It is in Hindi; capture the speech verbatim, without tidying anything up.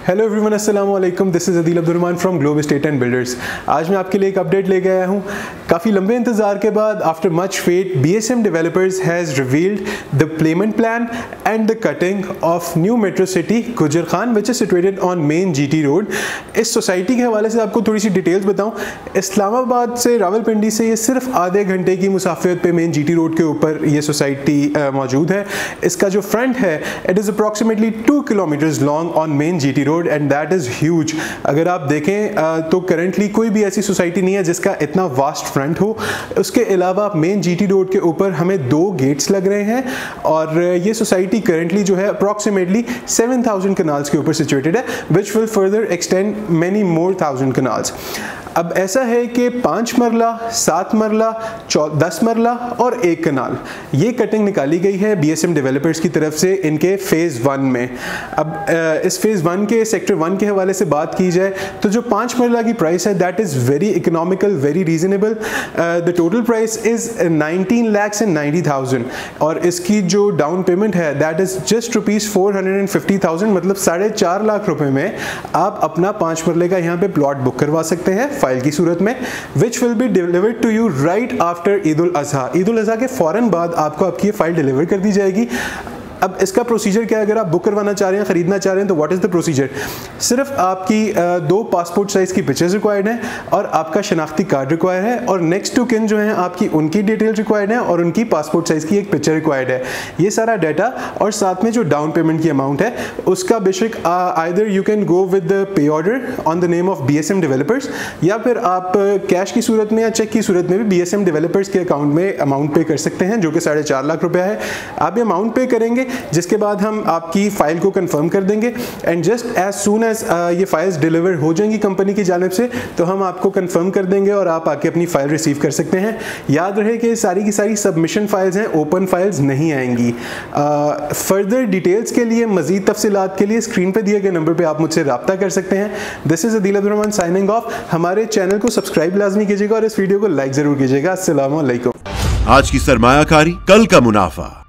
हेलो एवरीवन, अस्सलाम वालेकुम। This is Adeel Abdurrahman from Globe Estate and Builders. आज मैं आपके लिए एक अपडेट लेके आया हूँ। काफ़ी लंबे इंतज़ार के बाद after much wait B S M developers has revealed the payment plan and the cutting of New Metro City Gujar Khan which is situated on main G T road. इस सोसाइटी के हवाले से आपको थोड़ी सी डिटेल्स बताऊँ। इस्लामाबाद से रावलपिंडी से ये सिर्फ आधे घंटे की मुसाफिरत पे मेन जी टी रोड के ऊपर ये सोसाइटी uh, मौजूद है। इसका जो फ्रंट है it is approximately two kilometres long on main G T road and that is huge. अगर आप देखें तो करंटली कोई भी ऐसी सोसाइटी नहीं है जिसका इतना वास्ट फ्रंट हो। उसके अलावा मेन जी टी रोड के ऊपर हमें दो गेट्स लग रहे हैं और ये सोसाइटी करंटली जो है अप्रॉक्सीमेटली सेवन थाउजेंड कनाल्स के ऊपर सिचुएटेड है which will further extend many more thousand kanals. अब ऐसा है कि पाँच मरला, सात मरला, दस मरला और एक कनाल ये कटिंग निकाली गई है बी एस एम डेवलपर्स की तरफ से इनके फ़ेज़ वन में। अब इस फेज़ वन के सेक्टर वन के हवाले से बात की जाए तो जो पाँच मरला की प्राइस है that is very economical, very reasonable. The total price is nineteen lakhs and ninety thousand और इसकी जो डाउन पेमेंट है that is just rupees four hundred and fifty thousand, मतलब साढ़े चार लाख रुपए में आप अपना पाँच मरले का यहाँ पे प्लॉट बुक करवा सकते हैं फाइल की सूरत में, which will be delivered to you right after Eid ul Azha. Eid ul Azha के फौरन बाद आपको आपकी ये फाइल डिलीवर कर दी जाएगी। अब इसका प्रोसीजर क्या है? अगर आप बुक करवाना चाह रहे हैं, ख़रीदना चाह रहे हैं तो व्हाट इज़ द प्रोसीजर? सिर्फ आपकी दो पासपोर्ट साइज़ की पिक्चर्स रिक्वायर्ड हैं और आपका शनाख्ती कार्ड रिक्वायर्ड है और नेक्स्ट टू किन जो हैं आपकी उनकी डिटेल्स रिक्वायर्ड है और उनकी पासपोर्ट साइज़ की एक पिक्चर रिक्वायर्ड है। ये सारा डाटा और साथ में जो डाउन पेमेंट की अमाउंट है उसका बेशक either you can go with the pay order on the name of B S M developers या फिर आप कैश की सूरत में या चेक की सूरत में भी बी एस एम डेवलपर्स के अकाउंट में अमाउंट पे कर सकते हैं जो कि साढ़े चार लाख रुपया है। आप ये अमाउंट पे करेंगे जिसके बाद हम आपकी फ़ाइल को कंफर्म कर देंगे and just as soon as ये फाइल्स डिलीवर हो जाएंगी कंपनी की जानिब से तो हम आपको कंफर्म कर देंगे और आप आके अपनी फ़ाइल रिसीव कर सकते हैं। याद रहे कि सारी की सारी सबमिशन फाइल्स हैं, ओपन फाइल्स नहीं आएंगी। फर्दर डिटेल्स के लिए, मज़ीद तफसीलात के लिए स्क्रीन पर दिए गए नंबर पर आप मुझसे रब्ता कर सकते हैं। This is Adeel Abdurrahman signing off. हमारे चैनल को सब्सक्राइब लाजमी कीजिएगा और इस वीडियो को लाइक ज़रूर कीजिएगा। अस्सलाम वालेकुम। आज की सरमायाकारी, कल का मुनाफा।